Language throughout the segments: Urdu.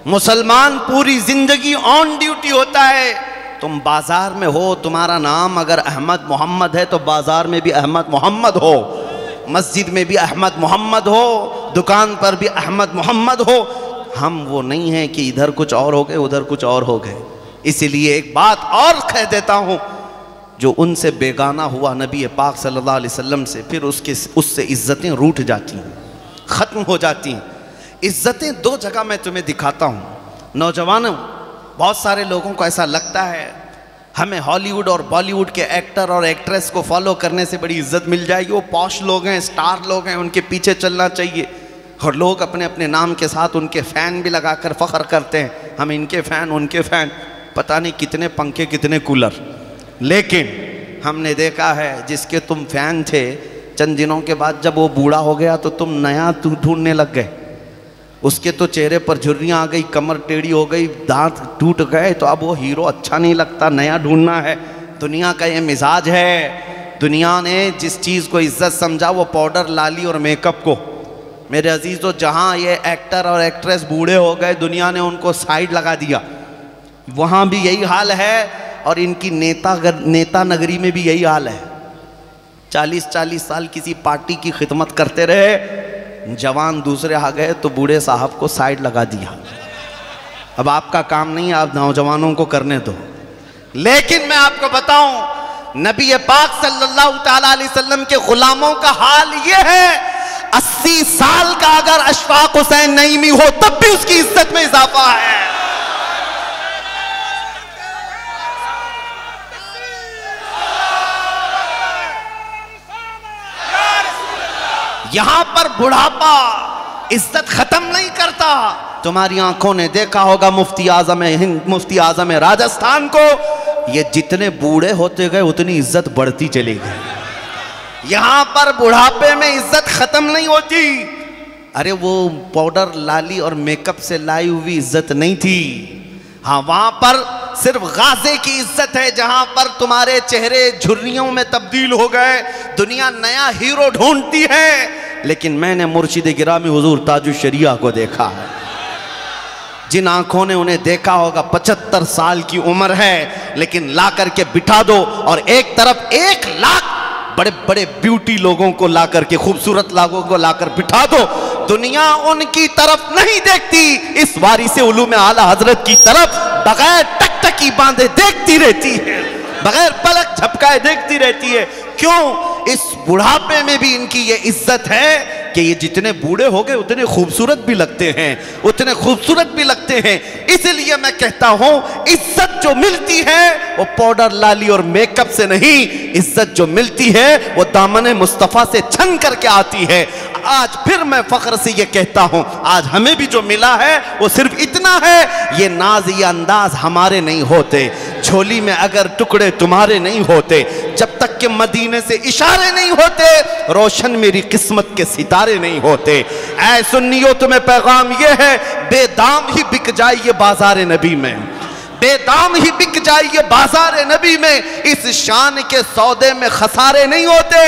مسلمان پوری زندگی آن ڈیوٹی ہوتا ہے. تم بازار میں ہو, تمہارا نام اگر احمد محمد ہے تو بازار میں بھی احمد محمد ہو, مسجد میں بھی احمد محمد ہو, دکان پر بھی احمد محمد ہو. ہم وہ نہیں ہیں کہ ادھر کچھ اور ہو گئے ادھر کچھ اور ہو گئے. اسی لیے ایک بات اور کہہ دیتا ہوں, جو ان سے بیگانہ ہوا نبی پاک صلی اللہ علیہ وسلم سے, پھر اس سے عزتیں روٹ جاتی ہیں, ختم ہو جاتی ہیں. عزتیں دو جگہ میں تمہیں دکھاتا ہوں. نوجوانوں, بہت سارے لوگوں کو ایسا لگتا ہے ہمیں ہالی ووڈ اور بالی ووڈ کے ایکٹر اور ایکٹریس کو فالو کرنے سے بڑی عزت مل جائے گی. وہ پوش لوگ ہیں, اسٹار لوگ ہیں, ان کے پیچھے چلنا چاہیے. اور لوگ اپنے اپنے نام کے ساتھ ان کے فین بھی لگا کر فخر کرتے ہیں, ہم ان کے فین ان کے فین, پتہ نہیں کتنے پنکھے کتنے کولر. لیکن ہم نے دیکھا ہے جس کے تم فین تھے, چند دنوں کے بعد جب وہ بوڑھا ہو گیا تو تم نیا ڈھونڈنے لگ گئے. اس کے تو چہرے پر جھریاں آ گئی, کمر ٹیڑھی ہو گئی, دانت ٹوٹ گئے, تو اب وہ ہیرو اچھا نہیں لگتا, نیا ڈھونڈنا ہے. دنیا کا یہ مزاج ہے. دنیا نے جس چیز کو عزت سمجھا وہ پاؤڈر, لالی اور میک اپ کو. میرے عزیزو, جہاں یہ ایکٹر اور ایکٹریس بوڑھے ہو گئے دنیا نے ان کو سائیڈ لگا دیا. وہاں بھی یہی حال ہے, اور ان کی نیتا نگری میں بھی یہی حال ہے. 40 سال کسی پارٹی کی خدمت کرتے رہے, جوان دوسرے آ گئے تو بوڑھے صاحب کو سائیڈ لگا دیا. اب آپ کا کام نہیں ہے, آپ نوجوانوں کو کرنے دو. لیکن میں آپ کو بتاؤں, نبی پاک صلی اللہ تعالیٰ علیہ وسلم کے غلاموں کا حال یہ ہے, 80 سال کا اگر اشفاق حسین نعیمی ہو تب بھی اس کی عزت میں اضافہ ہے. یہاں پر بڑھاپا عزت ختم نہیں کرتا. تمہاری آنکھوں نے دیکھا ہوگا مفتی اعظم راجستھان کو, یہ جتنے بوڑھے ہوتے گئے اتنی عزت بڑھتی چلی گئی. یہاں پر بڑھاپے میں عزت ختم نہیں ہوتی. ارے وہ پاؤڈر, لالی اور میک اپ سے لائی ہوئی عزت نہیں تھی. ہاں, وہاں پر صرف غازے کی عزت ہے, جہاں پر تمہارے چہرے جھریوں میں تبدیل ہو گئے, دنیا نیا ہیرو ڈھونڈتی ہے. لیکن میں نے مرشد گرامی حضور تاج الشریعہ کو دیکھا ہے, جن آنکھوں نے انہیں دیکھا ہوگا 75 سال کی عمر ہے, لیکن لا کر کے بٹھا دو اور ایک طرف 1 لاکھ بڑے بڑے بیوٹی لوگوں کو لا کر کے, خوبصورت لوگوں کو لا کر بٹھا دو, دنیا ان کی طرف نہیں دیکھتی, اس وارث علوم اعلیٰ حضرت کی طرف بغیر ٹک ٹکی باندھے دیکھتی رہتی ہے, بغیر پلک جھپکائے دیکھتی رہتی ہے. کیوں؟ اس بڑھاپے میں بھی ان کی یہ عزت ہے کہ یہ جتنے بوڑھے ہو گئے اتنے خوبصورت بھی لگتے ہیں, اتنے خوبصورت بھی لگتے ہیں. اس لیے میں کہتا ہوں, عزت جو ملتی ہے وہ پاؤڈر, لالی اور میک اپ سے نہیں, عزت جو ملتی ہے وہ دامن مصطفیٰ سے چھن کر کے آتی ہے. آج پھر میں فخر سے یہ کہتا ہوں, آج ہمیں بھی جو ملا ہے وہ صرف اتنا ہے, یہ ناز یہ انداز ہمارے نہیں ہوتے, جھولی میں اگر ٹکڑے تمہارے نہیں ہوتے, جب تک کہ مدینے سے اشارے نہیں ہوتے, روشن میری قسمت کے ستارے نہیں ہوتے. اے سنیو, تمہیں پیغام یہ ہے, بے دام ہی بک جائیے بازار نبی میں, بے دام ہی بک جائیے بازار نبی میں, اس شان کے سودے میں خسارے نہیں ہوتے.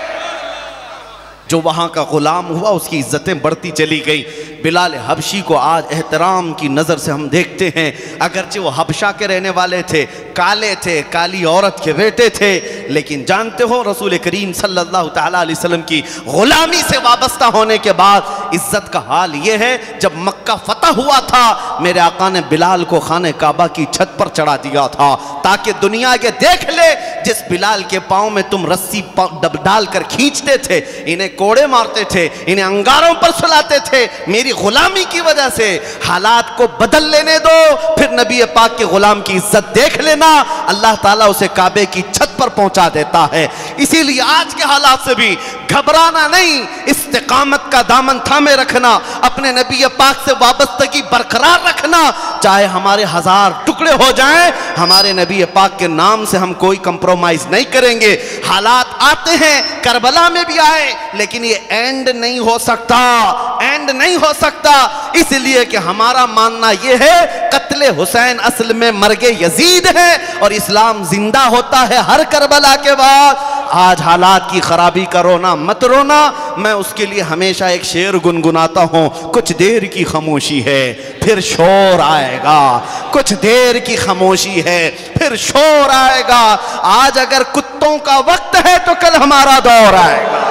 جو وہاں کا غلام ہوا اس کی عزتیں بڑھتی چلی گئی. بلال حبشی کو آج احترام کی نظر سے ہم دیکھتے ہیں, اگرچہ وہ حبشہ کے رہنے والے تھے, کالے تھے, کالی عورت کے بیٹے تھے, لیکن جانتے ہو رسول کریم صلی اللہ تعالیٰ علیہ وسلم کی غلامی سے وابستہ ہونے کے بعد عزت کا حال یہ ہے. جب مکہ فتح ہوا تھا, میرے آقا نے بلال کو خانہ کعبہ کی چھت پر چڑھا دیا تھا, تاکہ دنیا یہ دیکھ لے جس بلال کے پاؤں میں تم رسی ڈال کر کھینچتے تھے, انہیں کوڑے مارتے تھے, انہیں انگاروں پر سلاتے تھے, میری غلامی کی وجہ سے حالات کو بدل لینے دو, پھر نبی پاک کے غلام کی عزت دیکھ لینا, اللہ تعالیٰ اسے کعبے کی چھت پر پہنچا دیتا ہے. اسی لیے آج کے حالات سے بھی گھبرانا نہیں, استقامت کا دامن تھامے رکھنا, اپنے نبی پاک سے وابستگی برقرار رکھنا, چاہے ہمارے 1000 ٹکڑے ہو جائیں, ہمارے نبی پاک کے نام سے ہم کوئی کمپرومائز نہیں کریں گے. حالات آتے ہیں, کربلا میں بھی آئے, لیکن یہ اینڈ نہیں ہو سکتا, اینڈ نہیں ہو سکتا. اس لیے کہ ہمارا ماننا یہ ہے قتل حسین اصل میں مرگ یزید ہے, اور اسلام زندہ ہوتا ہے ہر کربلا کے بعد. آج حالات کی خرابی کا رونا مت رونا. میں اس کے لیے ہمیشہ ایک شعر گنگناتا ہوں, کچھ دیر کی خاموشی ہے پھر شور آئے گا, کچھ دیر کی خاموشی ہے پھر شور آئے گا. آج اگر کتوں کا وقت ہے تو کل ہمارا دور آئے گا.